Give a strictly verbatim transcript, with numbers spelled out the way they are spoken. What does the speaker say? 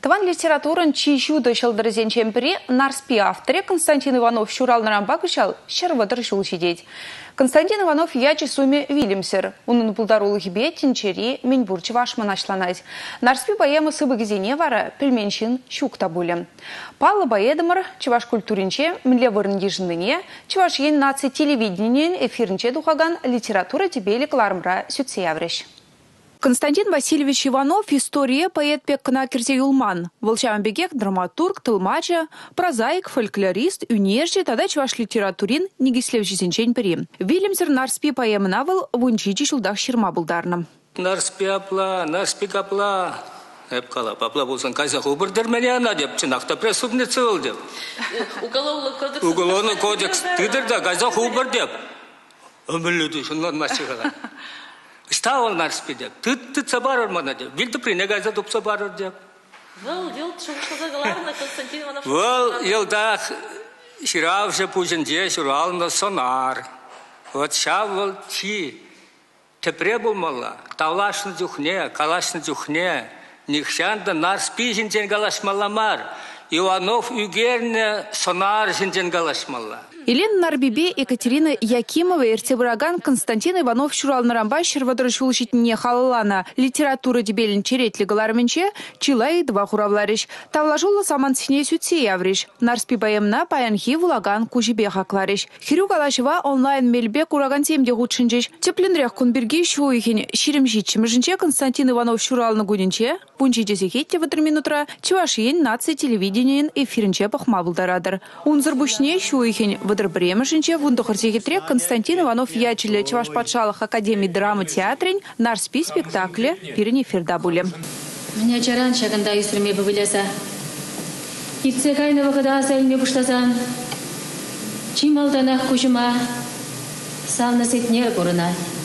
Тыван литературын чищуды шылдырызен чемпери нарспи авторе Константин Иванов шурал нарамба кышал щервадыр шул сидеть. Константин Иванов ячи суме Вильямсер. Унын пулдарулы хибе тинчери меньбурчы вашман ачланать. Нарспи поема сыбыгзене вара пельменщин щук табулем. Палла баедымыр чываш культуринче мле вырн ежныне, чываш ен наци телевидениен эфирнче духаган литература тебе клармра сюцеяврещ. Константин Васильевич Иванов – история поэт пеккана кирзе юлман. Волчамбегек драматург, тылмача, прозаик, фольклорист, юнежи, тогда чуваш литературин, негислевчи сенчень пери. Вильямсер нарспи поэмнавал вунчичи шулдах ширма булдарным. Нарспи апла, нарспи капла. Эпкала, папла болсан кайзах убырдыр меня она деп, чинахта преступница был деп. Уголовный кодекс. Уголовный кодекс. Тыдыр да кайзах убыр деп. Өмірліді шынлан масчыға. Ставал нарспи деп. Тыт-тытса барыр мана деп. Вилді прине кайза тупса барыр деп. Вол, ел шуғышылға қаларына Константин Иванов. Вол, елдақ ширавшы пужынде шуралында сонар. Вот ша вол чи. Тепре болмала. Тавлашны дюхне, калашны дюхне. Нихшанда нарспи жинтен галашмаламар. Иванов үгерне сонар жинтен галашмала. Елена Нарбибе, Екатерина Якимова, Иртебраган, Константин Иванов шурал нарамба шервадрышулышит не халалана. Литература дебелин черетли галарменче, чилай два хуравлариш. Тавлажула саман сине сюцей явриш. Нарспи баемна паянхи вулаган кужибе хаклариш. Хирю галашева онлайн мельбе кураган темде худшинчеш. Теплинрех кунберги шуихин ширемжитчим. Жинче Константин Иванов шурал на гудинче. Бунчи дезекетте в три минутра. Чувашин наци телевидениен эфирнче пахмабулдарадыр. Унзарбушне шуихин Вадр Бремешинче, вундухарсихитрек Константин Иванов ячили Чуваш Патшалах Академии драмы театрень, нарспи спектакле пирни фердабуле. Меня чаран шаганда истрами повыляса. Икце кайного хода сальме буштазан. Чималданах кужума. Савна сетнер курына.